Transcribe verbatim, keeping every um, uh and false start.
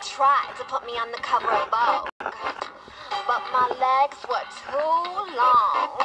tried to put me on the cover of Vogue, but my legs were too long.